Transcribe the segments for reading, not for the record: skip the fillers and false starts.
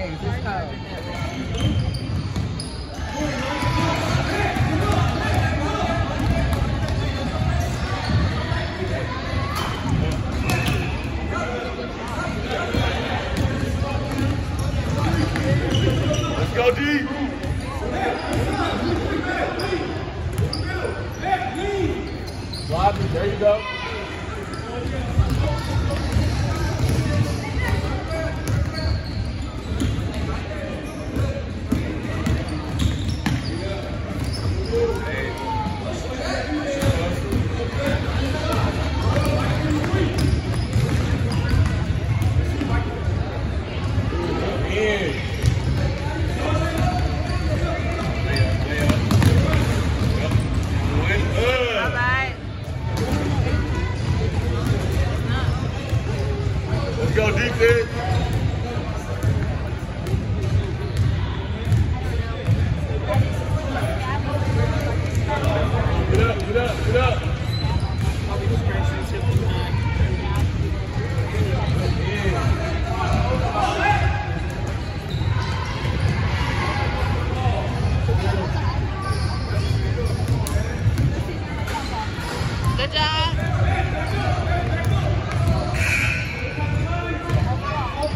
games. It's tough. Let's go, D. Lobby, there you go. Go defense. Get up, get up, get up. Good job.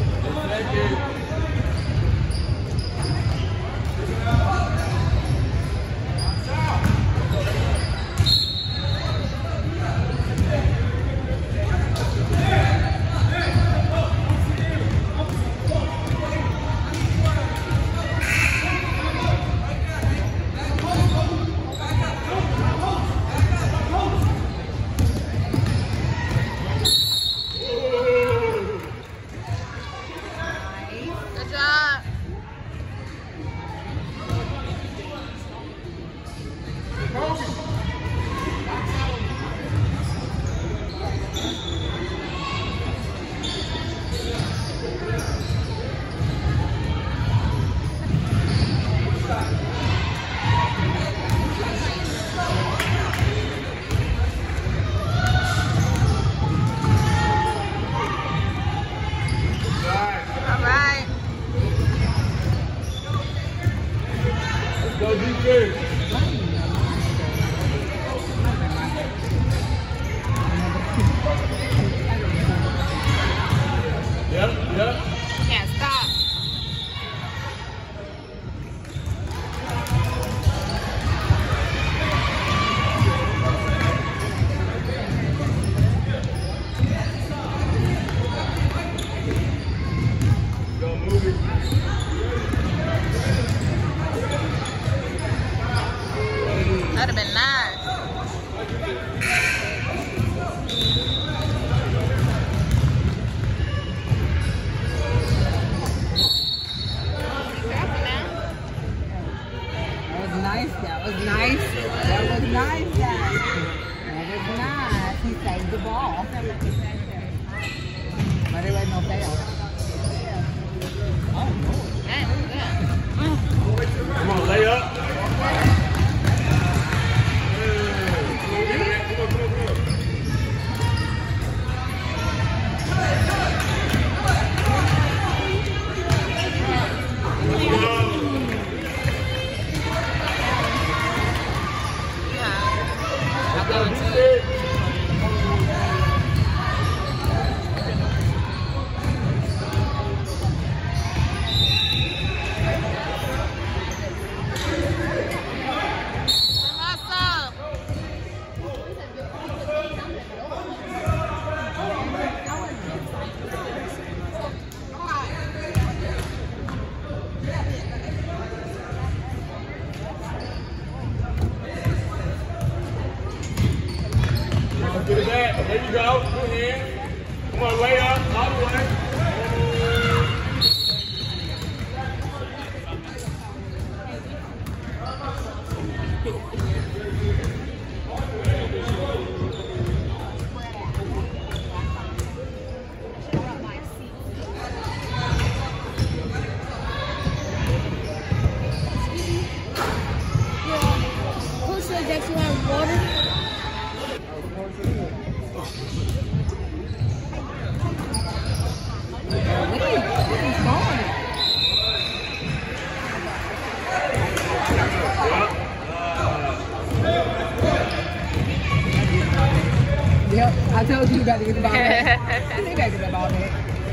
to get the ball back. They gotta get the ball back.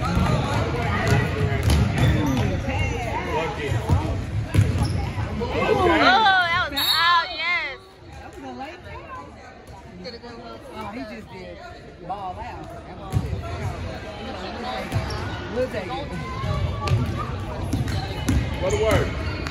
Oh, that was out, yes. That was a late thing. Did a good look. Oh, he just did ball out. That was it. We'll take it. What a word.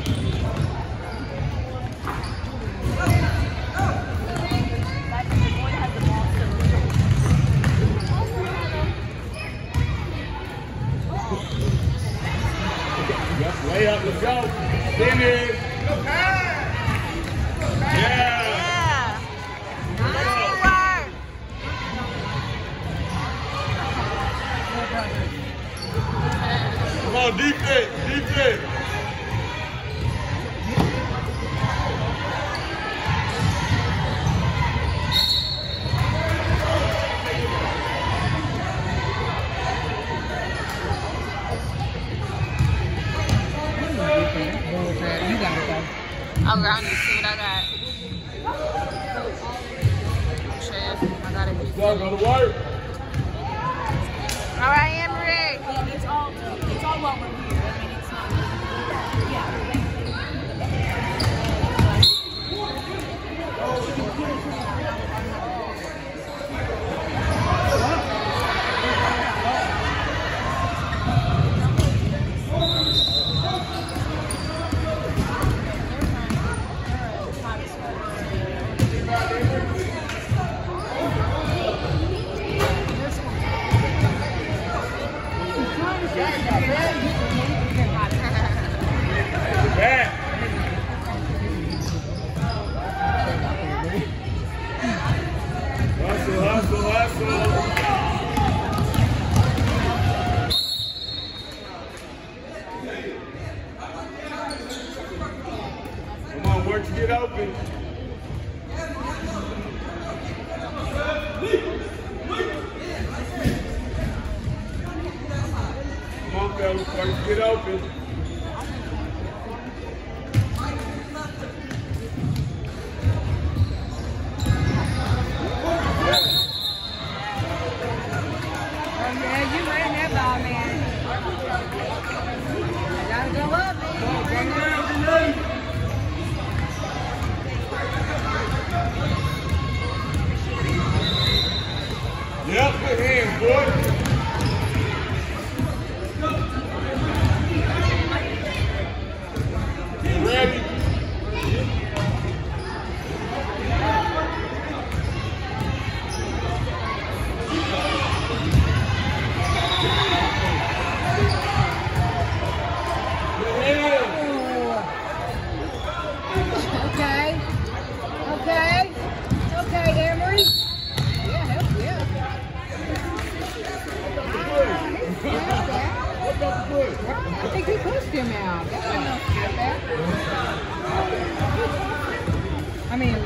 Lay up, let's go. Finish. Yeah. Yeah. Nice work. Come on, defense, defense. You got it, though. I'm going to see what I got. Chef, I got it. Let's go to work. All right, Emery. It's all what we're here. I mean, it's not. Yeah. Back. Hustle, hustle, hustle. Come on, work to get open. Come on, fellas, work to get open. Yeah, you ran that ball, man. Gotta go up, man. Yep, good hands, boy. Ready? Okay, Emery. Yeah. I think he pushed him out. That wasn't no skip there. I mean,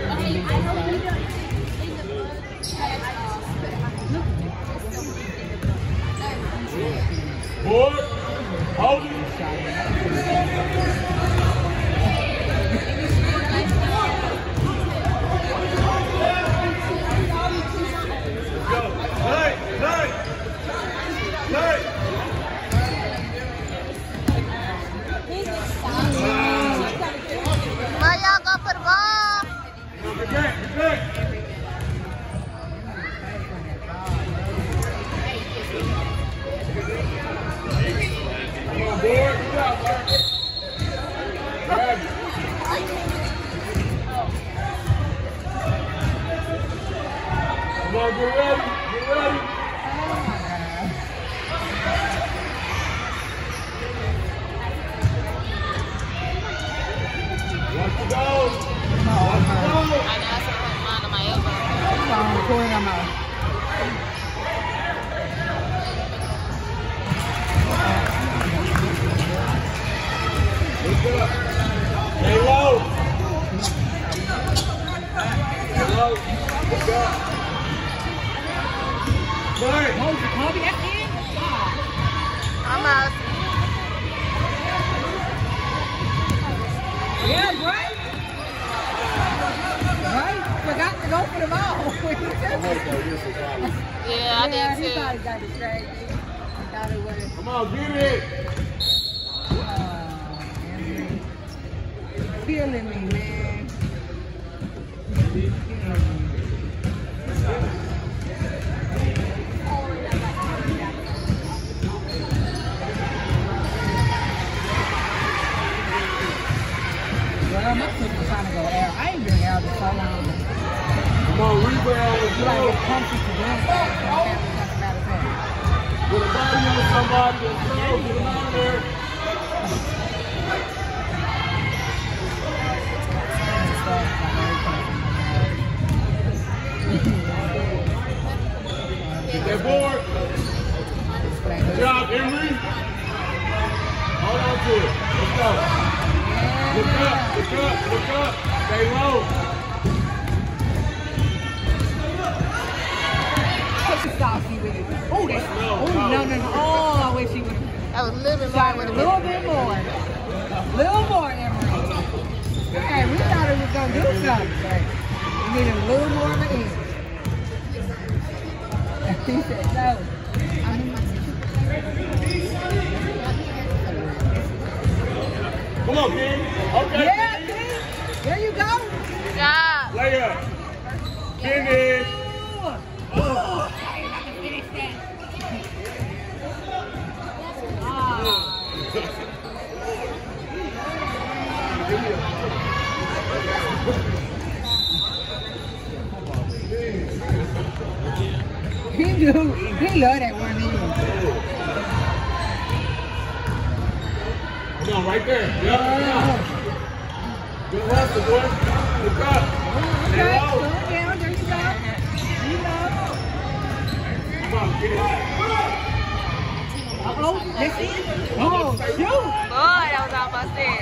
Boy, hold it. Go. Nice. Where y'all go for the ball? Get back. Come on, boy. Good job, sir. Somebody got distracted. I thought it was. Come on, get it. Henry. Killing me, man. Well, my sister's trying to go out. I ain't been out in so long. Come on, rebound. Let's You gotta go. get comfy to doing stuff. You don't have to talk about it back. Put a body on somebody. Let's go. Get him out of there. Get that board. Good job, Emery. Hold on to it. Let's go. Look up, look up, look up. Stay low. Put the saucy with it. Oh, that's No, no. Oh, I wish he would have That was a little bit more shot with it a a little bit more. A little more, Emery. Hey, we thought it was gonna do something. We needed a little more of an inch. He said no. Come on, King. Okay, Yeah, King. see? There you go. Good job. Lay up. Finish. Oh. He do. He love that one. Come on, right there. Yep, come on. Good hustle, boy. Look up. Stay Okay, low. slow it down. There you go. There you go. Come on, get it. Uh-oh, that's it. Oh, shoot. Boy, that was almost it.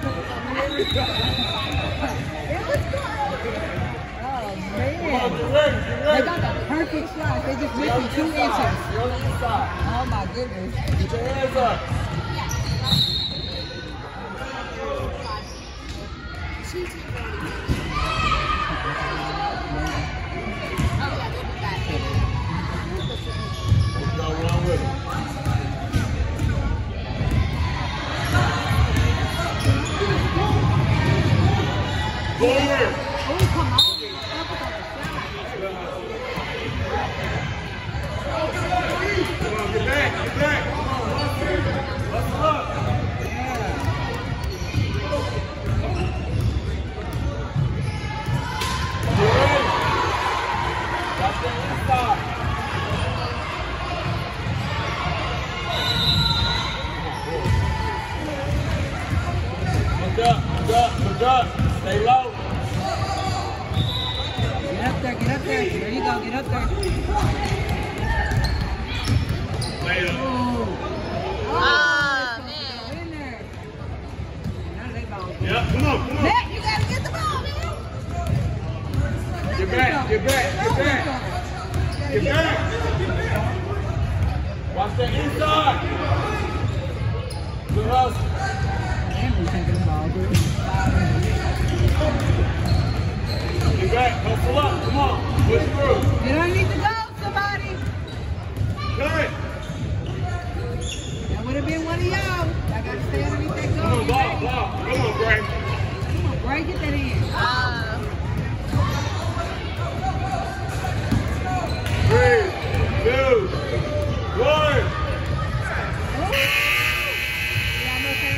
Oh, Come on, man. get ready, get They ready. got the perfect shot. They just You're on missed the me 2 inside. inches. You're on the inside. Oh, my goodness. Get your hands up. Let's go, run with it. Forward. Oh, come on. Come on, get back, get back. Come on, hustle up. You ready? Got that inside. Look up, look up, look up. Stay low. Get up there, get up there. There you go, get up there. Lay up. Oh, man. In there. Now they ball. Yep, come on, come on. Matt, you gotta get the ball, man. Get back, get back, get back. Get back. Watch that inside. Good hustle. Henry taking the ball, dude. Get back, hustle up, come on. Push through. You don't need to go, somebody. Cut. That would have been one of y'all. I gotta stay underneath that Come goal. on, ball, ball. Come on, Gray. Come on, Bray, get that in. 3, 2, 1. Oh. Yeah, I'm okay.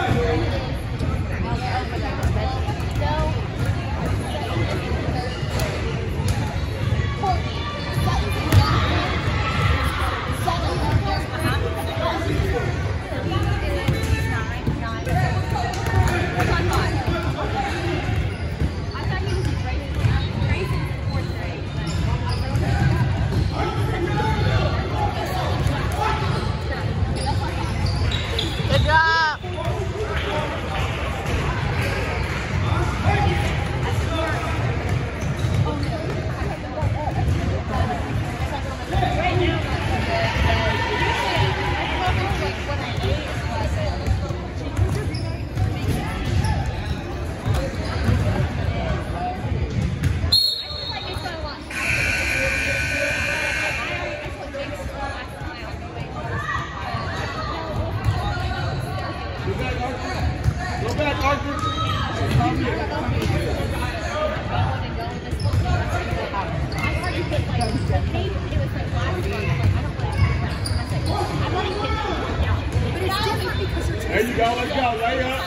Good job. Go back, Arthur. There you go, let's go, lay up.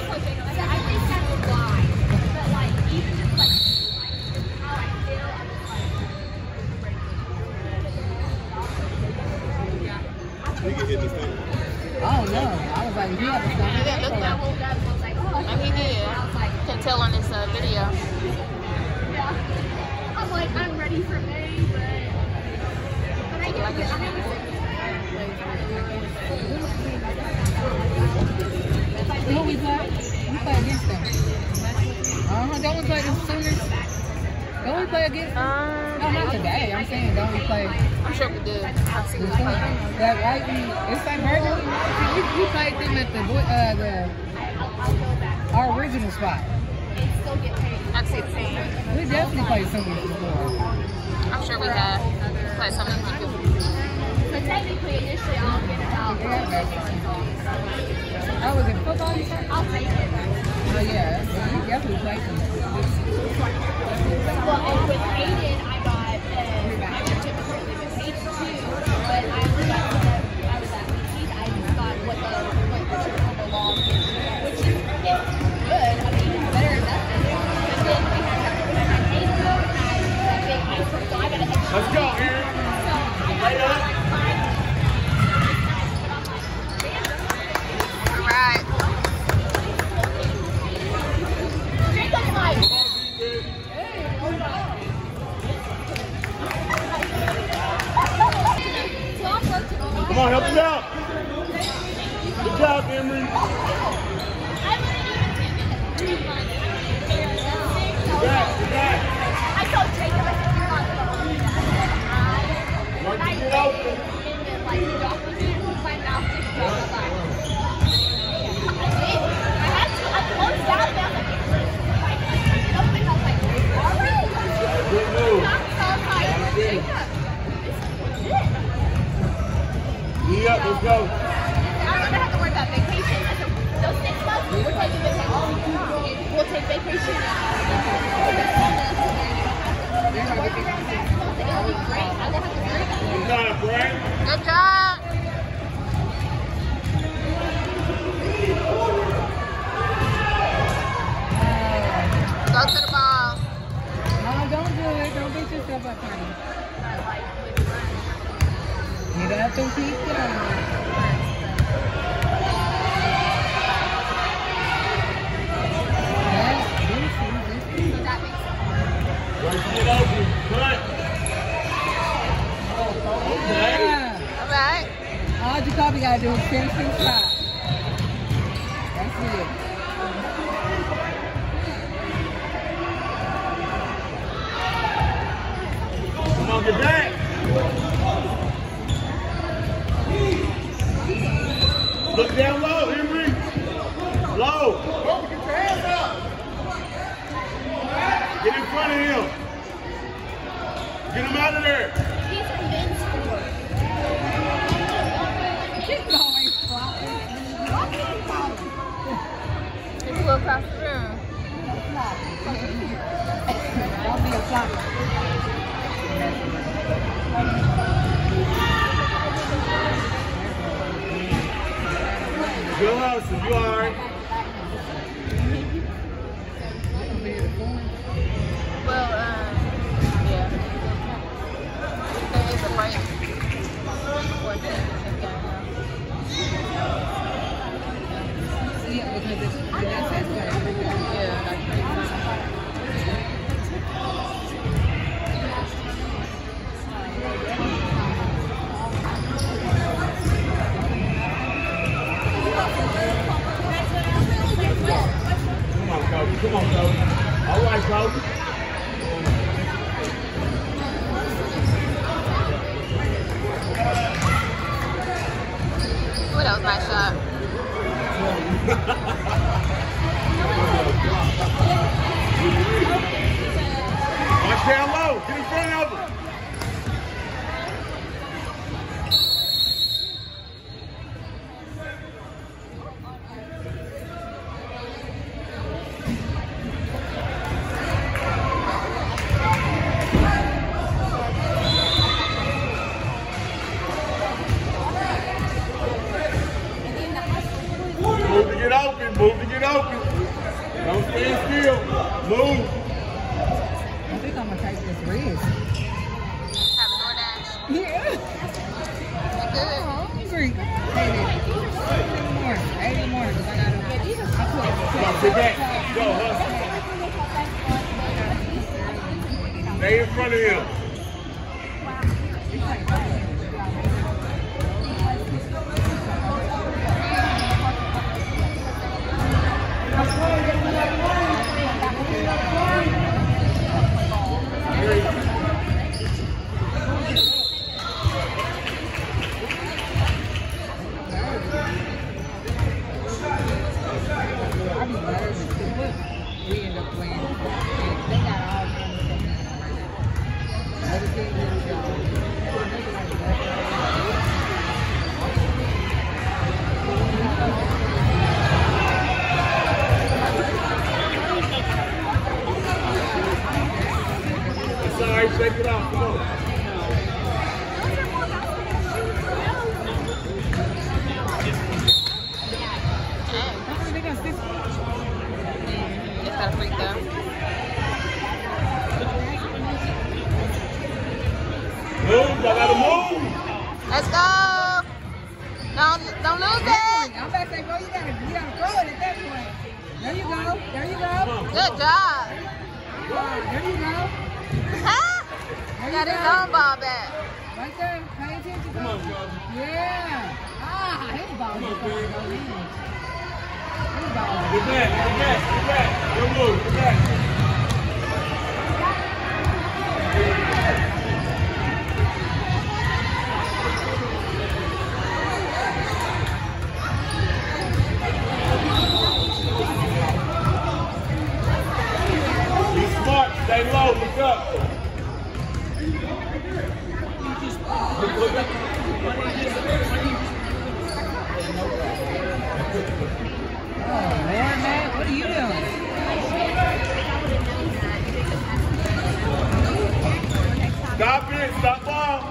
Oh no, I was like, yeah, He didn't look that way. And he did. Can tell on this video. I'm like, I'm ready for May, but I get who we play? We play against them. Don't we play the Sooners? Don't we play against them? No, not today. I'm saying, don't we play? I'm sure we did. I've seen them play. That right? It's like Virgil. We played them at our original spot. I've seen them. We definitely played Sooners before. I'm sure we have. Played some of them people. So technically, initially, I'll get about. Oh, was it football? I'll take it. Oh yeah, we definitely played them. Well, and with Aiden, I got typically with Aiden too, but I was at Keith. I just got what the triple long is, which is good. I mean, it's better than nothing. But then we had Aiden had that big ice cream, so I got a extra. Let's go, Aaron. So I got like 5. All right. Jacob's like. Come on, help him out. Good job, Emery. Back. I told Jacob, I said, you're on the phone. Mark, I get out. in the, like, the doctor's my mouth just dropped by. I did. I had to. I closed down and I was like, open. I was like, all right. Good move. I was like, Jacob, this is legit. Yep, let's go. I'm gonna have to worry about vacation. I said, those 6 months, we're taking vacation. We'll take vacation. It'll be great. I won't have to worry about it. Good job, Brad. Good job. Go to the ball. No, don't do it. Don't beat yourself up, honey. Get up and keep going. Get open. Cut. Okay. Yeah. All right. All Jacoby got to do is finish his shot. That's it. Come on, get back. Look down low, Henry. Low. Get in front of him. Get him out of there. These are men's sport. She's always flopping. Just go across the room. Don't be a flopper. Good hustle. You all right? Well, yeah. There is a break before championship game now. Yeah, because it's that's Yeah, like 3 times. Come on, Coach. Come on, Coach. All right, Coach. Ooh, that was a nice shot. Watch down low. Get in front of him. Move to get open. Move to get open. Don't stand still. Move. I think I'm gonna take this risk. Have a DoorDash. Yeah. You good? I'm hungry. 8 in the morning, because I gotta. Come on, sit back. Go, hustle. Stay in front of him. We end up playing. They got all kinds of stuff right now. Other teams really don't. It's all right. Shake it off. Come on. Got a freak though. Move. Y'all gotta move. Let's go. Don't lose it. I'm about to say, bro, you gotta throw it at that point. There you go. There you go. Good job. There you go. Got his own ball back. Right there. Pay attention. Come on, brother. Yeah. His ball is going to go in. His ball is Get back. Get back. Get back. Good move. Get back. Be smart. Stay low. Look up. Look up. Oh, Lord, man. What are you doing? Stop it. Stop ball.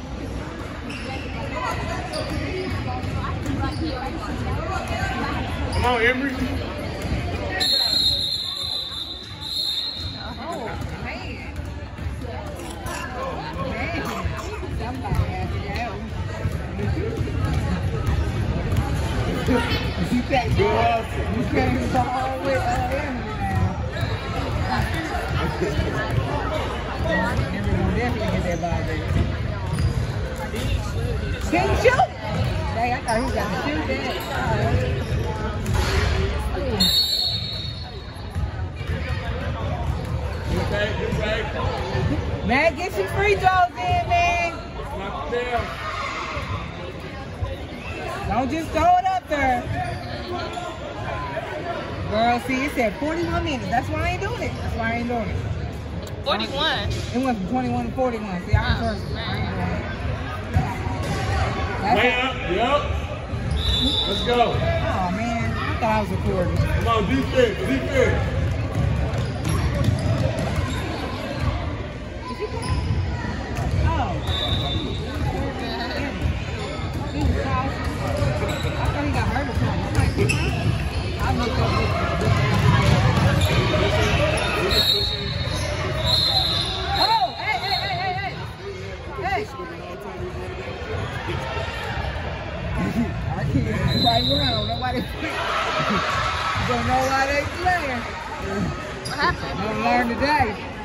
Come on, Emery. Oh, man. Man. Somebody had to go. You can't Good hustle. You can't ball with him now. Everyone definitely get that ball back. Didn't shoot! Dang, I thought he was going to shoot that. Get back. Get back. Man, get some free throws in, man. Knock it down. Don't just throw it up there. Girl, see, it said 41 minutes. That's why I ain't doing it. That's why I ain't doing it. 41. It went from 21 to 41. See, I'm first. I ain't doing it. That's Man up. Yup. Let's go. oh, man. I thought I was recording. Come on, defense. Defense. Oh. He was close. I thought he got hurt or something. I'm like, I looked up. Don't know why they playing. What happened? Gonna learn today.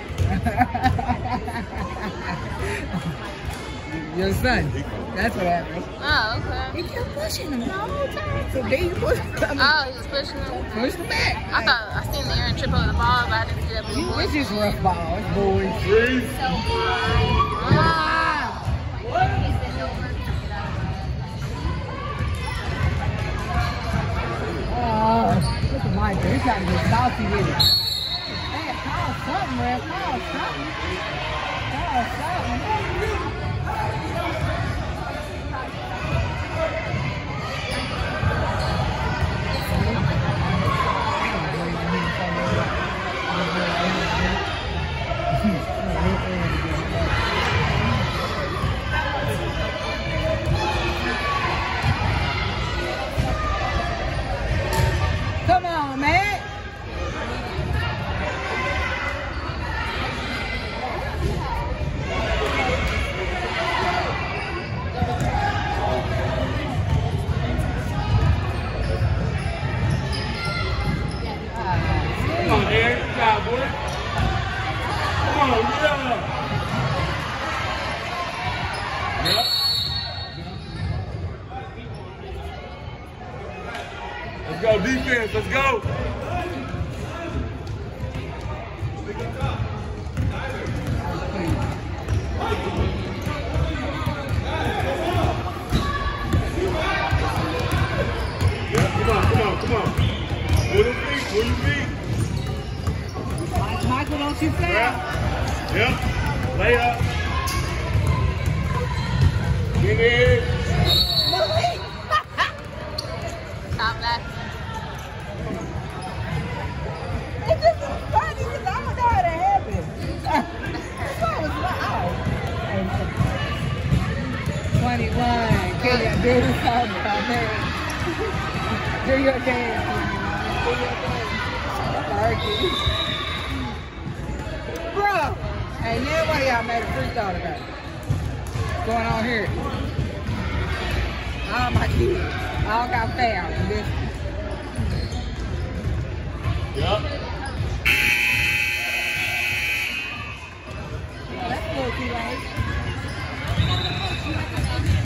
Your son. That's what happened. Oh, okay. He kept pushing him the whole time. So then you push him. Oh, he was pushing him. Push him back. I thought I seen the Aaron trip over the ball, but I didn't see that blue boy. It's just rough ball. It's boys. Freeze. So high. Oh, look at Michael. He's trying to get salty with it. Hey, call something, man. Call something. Call something. Come on, man. Come on, Aaron. Good job, boy. Come on, yeah. Yep. Let's go, defense. Let's go. Yeah, come on. Move your feet. Michael, don't you fail. Yep. Lay up. Get in. Stop laughing. It's just funny because I don't know how that happened. That was wow. 21. Get that baby song about that. Do your dance. Do your dance. Argue. Bro. Hey, now one of y'all made a free throw today. What's going on here? All my kids. All got fouled in this. Yep. That's a little too late.